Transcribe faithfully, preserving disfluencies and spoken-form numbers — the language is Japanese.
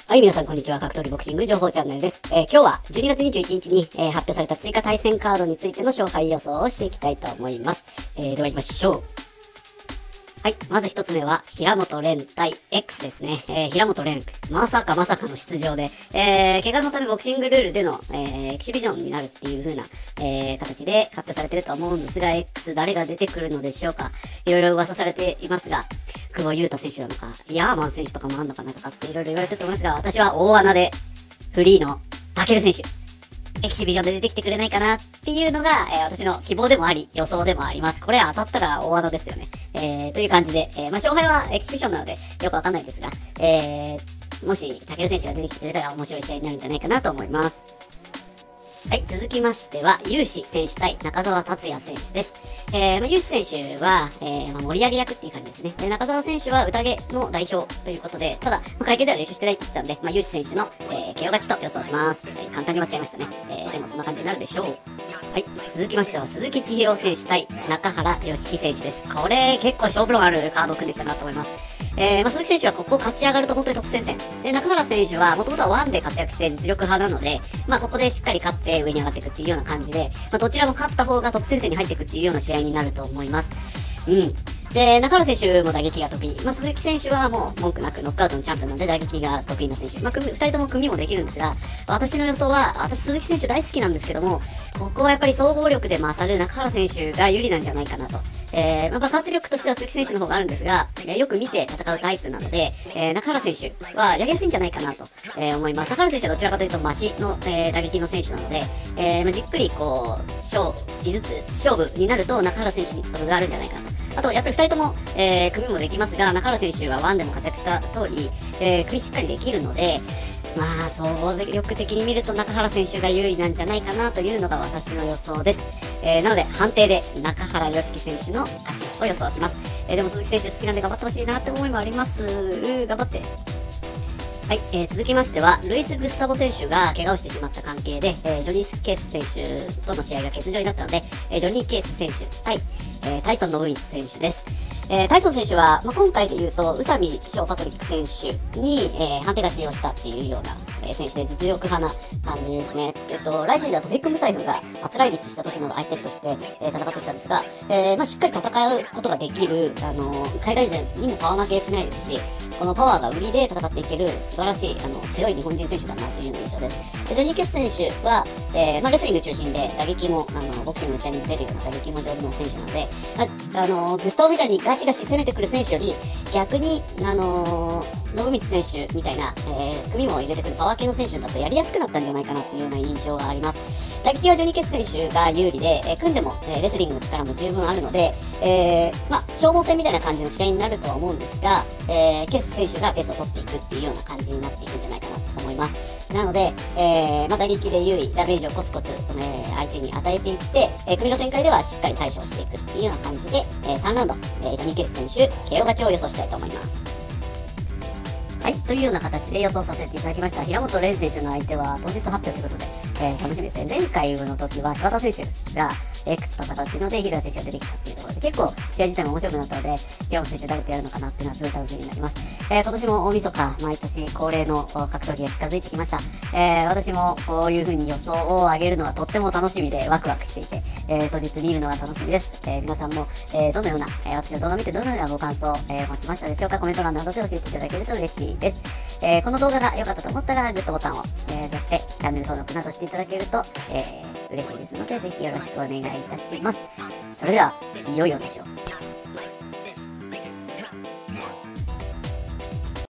はい、皆さんこんにちは。格闘技ボクシング情報チャンネルです。えー、今日はじゅうにがつにじゅういちにちに、えー、発表された追加対戦カードについての勝敗予想をしていきたいと思います。えー、では行きましょう。はい。まず一つ目は、平本蓮対 X ですね。えー、平本蓮、まさかまさかの出場で、えー、怪我のためボクシングルールでの、えー、エキシビジョンになるっていう風な、えー、形で発表されてると思うんですが、X 誰が出てくるのでしょうか。いろいろ噂されていますが、久保優太選手なのか、ヤーマン選手とかもあんのかなとかっていろいろ言われてると思いますが、私は大穴で、フリーのタケル選手、エキシビジョンで出てきてくれないかなっていうのが、えー、私の希望でもあり、予想でもあります。これ当たったら大穴ですよね。えー、という感じで、えー、まあ、勝敗はエキシビションなので、よくわかんないですが、えー、もし、タケル選手が出てきてくれたら面白い試合になるんじゃないかなと思います。はい、続きましては、ユウシ選手対中澤達也選手です。えー、まあ、ユウシ選手は、えー、まあ、盛り上げ役っていう感じですね。で、中澤選手は宴の代表ということで、ただ、まあ、会見では練習してないって言ってたんで、まあ、ユウシ選手の、えー、ケーオー勝ちと予想します。簡単に終わっちゃいましたね。えー、でもそんな感じになるでしょう。はい、続きましては、鈴木千尋選手対中原良樹選手です。これ、結構勝負論あるカードを組んできたなと思います。えー、まあ、鈴木選手はここ勝ち上がると本当にトップ戦線。で、中原選手はもともとはワンで活躍して実力派なので、まあ、ここでしっかり勝って上に上がっていくっていうような感じで、まあ、どちらも勝った方がトップ戦線に入っていくっていうような試合になると思います。うん。で、中原選手も打撃が得意。まあ、鈴木選手はもう文句なくノックアウトのチャンピオンなので打撃が得意な選手。まあ、組、二人とも組もできるんですが、私の予想は、私鈴木選手大好きなんですけども、ここはやっぱり総合力で勝る中原選手が有利なんじゃないかなと。えー、まあ、爆発力としては鈴木選手の方があるんですが、えー、よく見て戦うタイプなので、えー、中原選手はやりやすいんじゃないかなと、えー、思います。中原選手はどちらかというと待ちの、えー、打撃の選手なので、えー、まあ、じっくりこう、勝、技術、勝負になると中原選手に力があるんじゃないかなと。あと、やっぱり二人とも、えー、組もできますが、中原選手はワンでも活躍した通り、えー、組しっかりできるので、まあ、総合力的に見ると中原選手が有利なんじゃないかなというのが私の予想です。えー、なので、判定で中原良樹選手の勝ちを予想します。えー、でも鈴木選手好きなんで頑張ってほしいなって思いもあります。頑張って。はい、えー、続きましては、ルイス・グスタボ選手が怪我をしてしまった関係で、えー、ジョニー・ケース選手との試合が欠場になったので、えー、ジョニー・ケース選手対、えー、タイソン・ノブイツ選手です。えー、タイソン選手は、まあ、今回で言うと、宇佐美翔パトリック選手に、えー、判定勝ちをしたっていうような、えー、選手で実力派な感じですね。えっと、ライジンではトフィック・ムサイフが初来日した時の相手として、えー、戦ってきたんですが、えー、まあ、しっかり戦うことができる、あのー、海外勢にもパワー負けしないですし、このパワーが売りで戦っていける素晴らしい、あの、強い日本人選手だなというような印象です。でジョニー・ケス選手は、えー、まあ、レスリング中心で打撃も、あの、ボクシングの試合に出るような打撃も上手な選手なので、あ、あのー、グスタボみたいにガシガシ攻めてくる選手より、逆に、あのー、信光選手みたいな、えー、組も入れてくるパワー系の選手だとやりやすくなったんじゃないかなっていうような印象があります。打撃はジョニー・ケス選手が有利で、えー、組んでも、えー、レスリングの力も十分あるので、えー、まあ、消耗戦みたいな感じの試合になるとは思うんですが、えー、ケス選手がペースを取っていくっていうような感じになっていくんじゃないかなと思います。なので、えー、まあ、打撃で優位、ダメージをコツコツ、えー、相手に与えていって、えー、組の展開ではしっかり対処していくっていうような感じで、えー、さんラウンド、えー、ジョニー・ケス選手、ケーオー勝ちを予想したいと思います。はい、というような形で予想させていただきました。平本蓮選手の相手は当日発表ということで、えー、楽しみですね。前回の時は柴田選手が X と戦うっていうので、平野選手が出てきたっていうところで、結構試合自体も面白くなったので、平本選手誰とやるのかなっていうのはすごい楽しみになります。えー、今年も大晦日、毎年恒例の格闘技が近づいてきました。えー、私もこういう風に予想を上げるのはとっても楽しみでワクワクしていて、えー、当日見るのが楽しみです。えー、皆さんも、えー、どのような、えー、私の動画を見てどのようなご感想、えー、持ちましたでしょうか。コメント欄などで教えていただけると嬉しいです。えー、この動画が良かったと思ったらグッドボタンを、えー、そしてチャンネル登録などしていただけると、えー、嬉しいですので、ぜひよろしくお願いいたします。それでは、いよいよでしょう。